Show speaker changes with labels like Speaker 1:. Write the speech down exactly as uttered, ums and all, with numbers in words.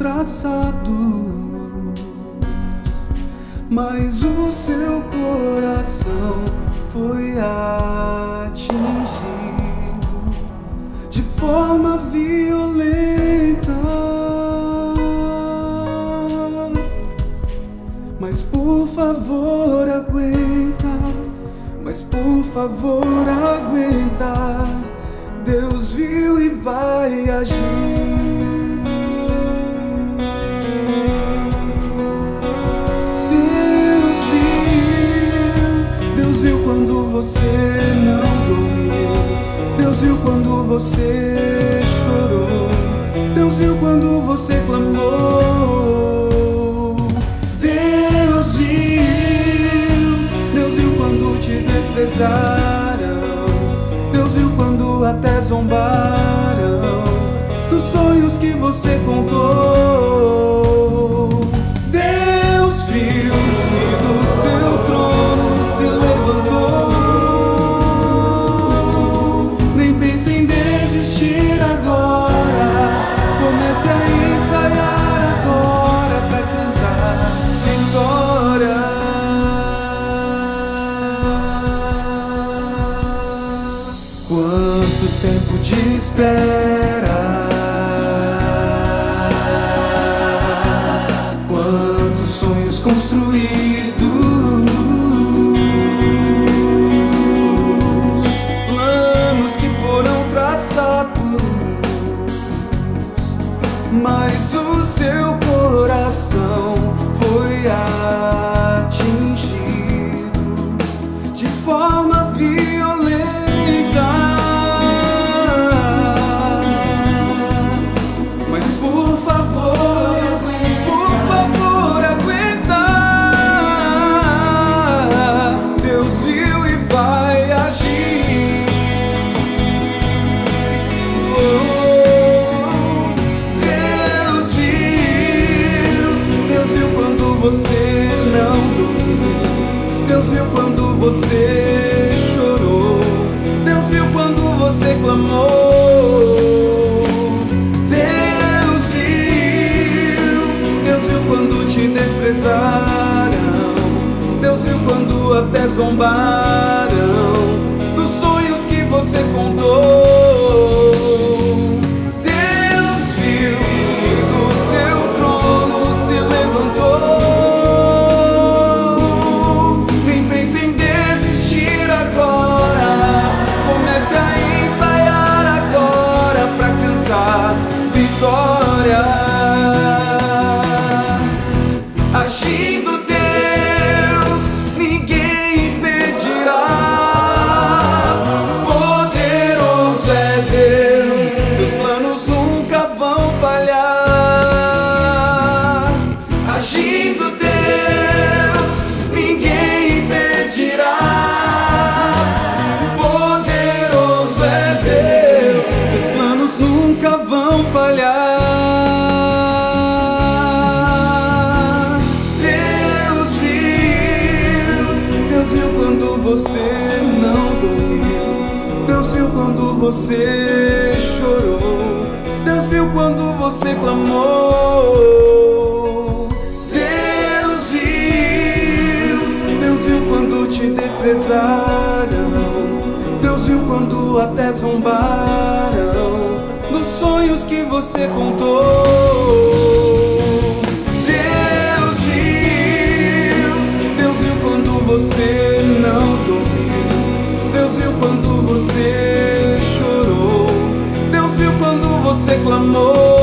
Speaker 1: traçados, mas o seu coração foi atingido de forma violenta. Mas por favor aguenta, mas por favor aguenta, Deus viu e vai agir. Deus viu, Deus viu quando você não dormiu, Deus viu quando você chorou, Deus viu quando você clamou. Deus viu, Deus viu quando te desprezaram, Deus viu quando até zombaram dos sonhos que você contou. Deus viu e do seu trono se levantou. Nem pense em desistir agora, comece a ensaiar agora pra cantar vitória. Quanto tempo de espera, quantos sonhos construídos, planos que foram traçados, mas o seu coração foi atingido de forma violenta. Mas por favor, por favor aguenta, Deus viu e vai agir. Oh, Deus viu, Deus viu quando você não dormiu, Deus viu quando você chorou, Deus viu quando você clamou. Deus viu, Deus viu quando te desprezaram, Deus viu quando até zombaram dos sonhos que você contou. Deus viu e do seu trono se levantou. Nem pense em desistir agora, comece a ensaiar agora pra cantar vitória. Agindo Deus, ninguém impedirá. Poderoso é Deus, seus planos nunca vão falhar. Agindo Deus, ninguém impedirá. Poderoso é Deus, seus planos nunca vão falhar. Deus viu, Deus viu quando você não dormiu, Deus viu quando você chorou, Deus viu quando você clamou. Deus viu, Deus viu quando te desprezaram, Deus viu quando até zombaram dos sonhos que você contou. Deus viu, Deus viu quando você não dormiu, Deus viu quando você chorou, Deus viu quando você clamou.